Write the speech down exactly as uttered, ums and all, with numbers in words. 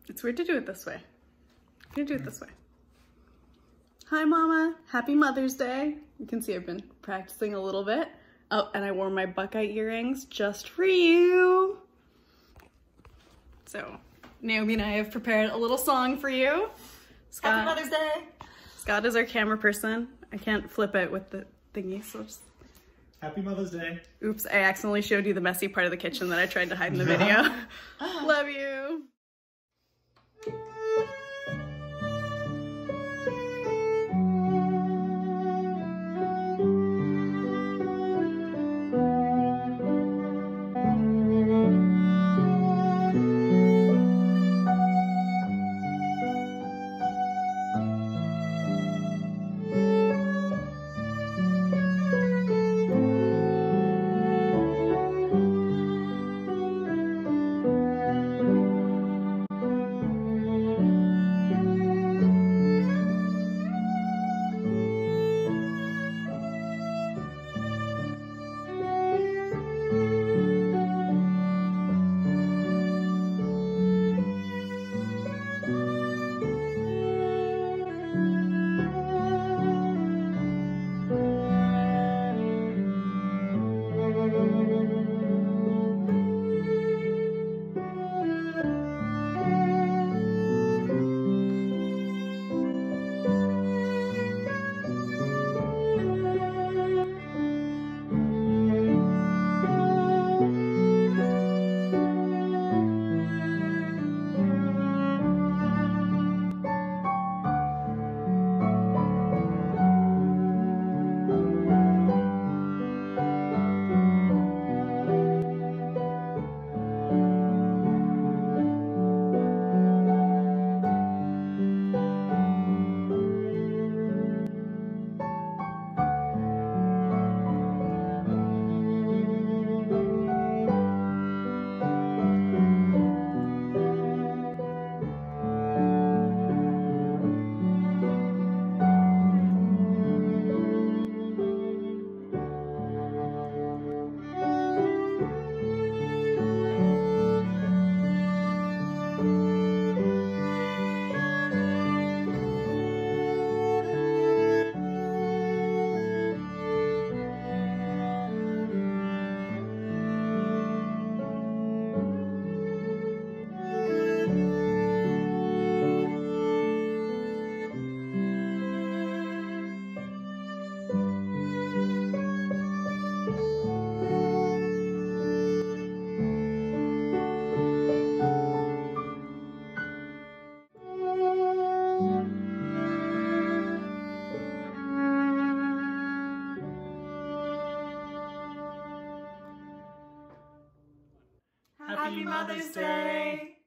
It's weird to do it this way. I'm gonna do it this way. Hi, Mama. Happy Mother's Day. You can see I've been practicing a little bit. Oh, and I wore my Buckeye earrings just for you. So, Naomi and I have prepared a little song for you. Scott, Happy Mother's Day. Scott is our camera person. I can't flip it with the thingy, so just... Happy Mother's Day. Oops, I accidentally showed you the messy part of the kitchen that I tried to hide in the video. Love you. Happy Mother's Day.